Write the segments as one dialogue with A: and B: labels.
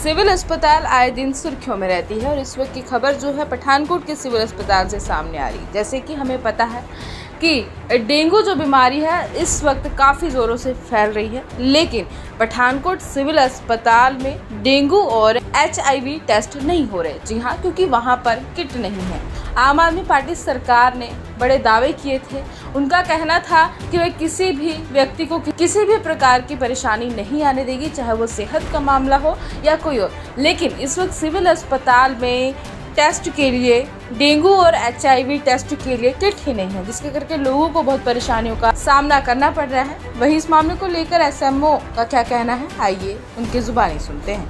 A: Civil अस्पताल आए दिन सुर्खियों में रहती है और इस वक्त की खबर जो है पठानकोट के सिविल अस्पताल से सामने आ रही है। जैसे कि हमें पता है कि डेंगू जो बीमारी है इस वक्त काफ़ी ज़ोरों से फैल रही है, लेकिन पठानकोट सिविल अस्पताल में डेंगू और HIV टेस्ट नहीं हो रहे। जी हाँ, क्योंकि वहाँ पर किट नहीं है। आम आदमी पार्टी सरकार ने बड़े दावे किए थे। उनका कहना था कि वह किसी भी व्यक्ति को किसी भी प्रकार की परेशानी नहीं आने देगी, चाहे वो सेहत का मामला हो या कोई और। लेकिन इस वक्त सिविल अस्पताल में टेस्ट के लिए डेंगू और HIV टेस्ट के लिए किट ही नहीं है, जिसके करके लोगों को बहुत परेशानियों का सामना करना पड़ रहा है। वहीं इस मामले को लेकर SMO का क्या कहना है, आइए उनकी जुबानी सुनते हैं।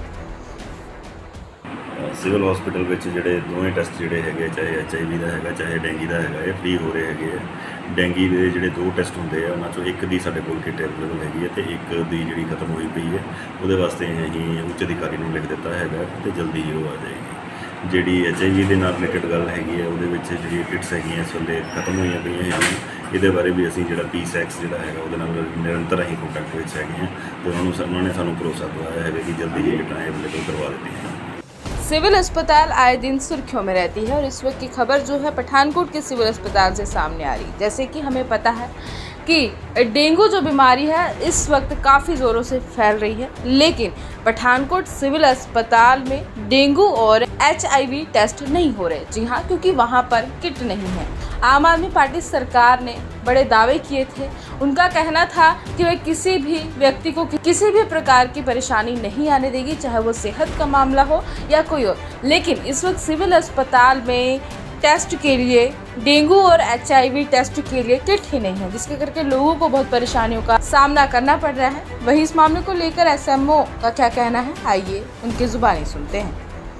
B: सिविल हॉस्पिटल में जोड़े दोवें टेस्ट जोड़े है, चाहे HIV का है चाहे डेंगी का है, फ्री हो रहे हैं। डेंगी के जोड़े 2 टेस्ट होंगे उन्होंने एक दी साढ़े कोल किट अवेलेबल हैगी है, तो एक दी जी खत्म हुई पई है। वो वास्ते अं उच्च अधिकारी को लिख दिता है तो जल्दी ही वो आ जाएगी। जी HIV के नाल रिलेटेड गल हैगी है, वो जी किट्स है इस वे खत्म हुई पई हैं। ये बारे भी असी जो PSACS जोड़ा है वो निरंतर अं कॉन्टैक्ट है, तो उन्होंने सानू भरोसा दवाया है कि जल्दी ही किटां अवेलेबल करवा देती हैं।
A: सिविल अस्पताल आए दिन सुर्खियों में रहती है और इस वक्त की खबर जो है पठानकोट के सिविल अस्पताल से सामने आ रही है। जैसे कि हमें पता है कि डेंगू जो बीमारी है इस वक्त काफ़ी ज़ोरों से फैल रही है, लेकिन पठानकोट सिविल अस्पताल में डेंगू और HIV टेस्ट नहीं हो रहे। जी हाँ, क्योंकि वहाँ पर किट नहीं है। आम आदमी पार्टी सरकार ने बड़े दावे किए थे। उनका कहना था कि वह किसी भी व्यक्ति को किसी भी प्रकार की परेशानी नहीं आने देगी, चाहे वो सेहत का मामला हो या कोई और। लेकिन इस वक्त सिविल अस्पताल में टेस्ट के लिए डेंगू और HIV टेस्ट के लिए किट ही नहीं है, जिसके करके लोगों को बहुत परेशानियों का सामना करना पड़ रहा है। वहीं इस मामले को लेकर SMO का क्या कहना है, आइए उनकी जुबानी सुनते हैं।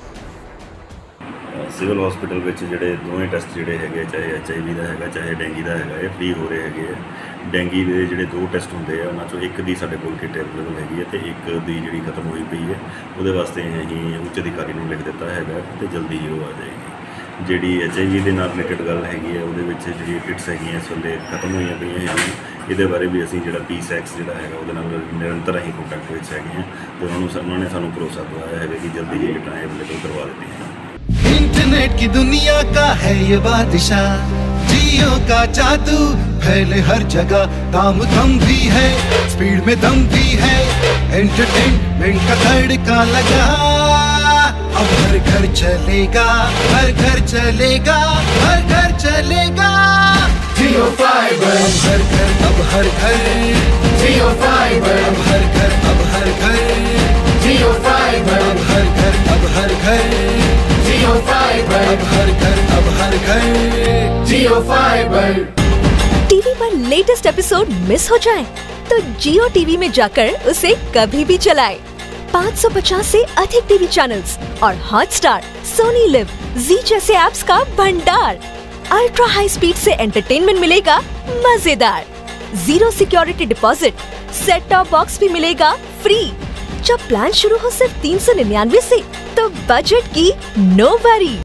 B: सिविल हॉस्पिटल में जोड़े दोवें टेस्ट जोड़े है, चाहे HIV का है चाहे डेंगी का है, फ्री हो रहे हैं। डेंगी के जोड़े 2 टेस्ट होंगे उन्होंने एक दी साढ़े कोल किट अवेलेबल हैगी है, तो एक दी जी खत्म हुई पई है। वो वास्ते अं उच्च अधिकारी को लिख दिता है तो जल्दी ही वो आ जाएगी। जी HIV के नाल रिलेटेड गल हैगी है, वो जी किट्स है इस वे खत्म हुई पई हैं। ये बारे भी असी जो PSACS जोड़ा है वो निरंतर अं कॉन्टैक्ट है, तो उन्होंने सानू भरोसा दवाया है कि जल्दी ही किटां अवेलेबल करवा देती हैं।
C: इंटरनेट की दुनिया का है ये बादशाह, जियो का जादू फैले हर जगह। दाम दम भी है, स्पीड में दम भी है, एंटरटेनमेंट का तड़का लगा। अब हर घर चलेगा, हर घर चलेगा, हर घर चलेगा जियो फाइबर। अब हर घर जियो फाइबर। अब हर घर जियो फाइबर। अब हर घर जियो फाइबर। अब हर घर जियो फाइबर।
D: टीवी पर लेटेस्ट एपिसोड मिस हो जाए तो जियो टीवी में जाकर उसे कभी भी चलाएं। 550 से अधिक टीवी चैनल्स और हॉटस्टार, सोनी लिव, जी जैसे ऐप्स का भंडार। अल्ट्रा हाई स्पीड से एंटरटेनमेंट मिलेगा मजेदार। 0 security deposit, set top box भी मिलेगा फ्री। जब प्लान शुरू हो सिर्फ 399 से, तो बजट की नो वरी।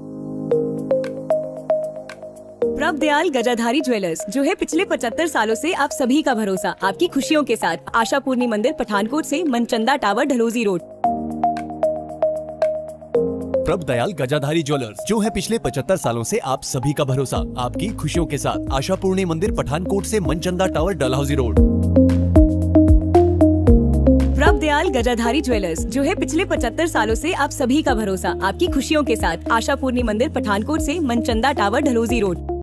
E: प्रभ दयाल गजाधारी ज्वेलर्स, जो है पिछले 75 सालों से आप सभी का भरोसा, आपकी खुशियों के साथ। आशा पूर्णी मंदिर पठानकोट से मनचंदा टावर ढलोजी रोड।
F: प्रभ दयाल गजाधारी ज्वेलर्स, जो है पिछले 75 सालों से आप सभी का भरोसा, आपकी खुशियों के साथ। आशा पूर्णी मंदिर पठानकोट से मनचंदा टावर डलहौजी रोड।
E: प्रभ दयाल गजाधारी ज्वेलर्स, जो है पिछले 75 सालों से आप सभी का भरोसा, आपकी खुशियों के साथ। आशा पूर्णी मंदिर पठानकोट से मनचंदा टावर ढलोजी रोड।